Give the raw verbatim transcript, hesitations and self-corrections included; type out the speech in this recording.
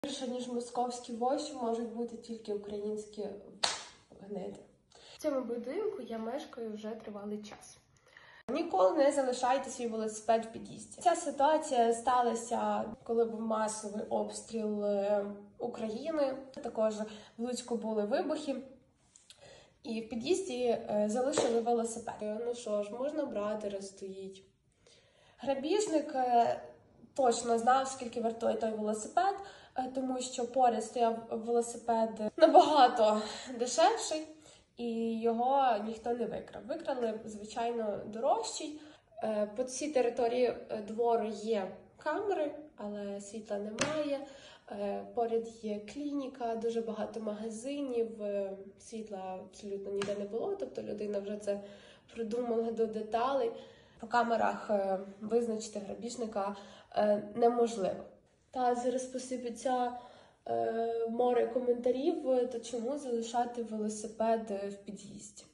Більше, ніж московські воші, можуть бути тільки українські гниди. В цьому будинку я мешкаю вже тривалий час. Ніколи не залишайте свій велосипед в під'їзді. Ця ситуація сталася, коли був масовий обстріл України. Також в Луцьку були вибухи. І в під'їзді залишили велосипед. Ну що ж, можна брати, раз стоїть. Грабіжник точно знав, скільки вартує той велосипед, тому що поряд стояв велосипед набагато дешевший, і його ніхто не викрав. Викрали, звичайно, дорожчий. По цій території двору є камери, але світла немає. Поряд є клініка, дуже багато магазинів, світла абсолютно ніде не було, тобто людина вже це продумала до деталей. По камерах визначити грабіжника неможливо. Та зараз посипеться море коментарів, то чому залишати велосипед в під'їзді.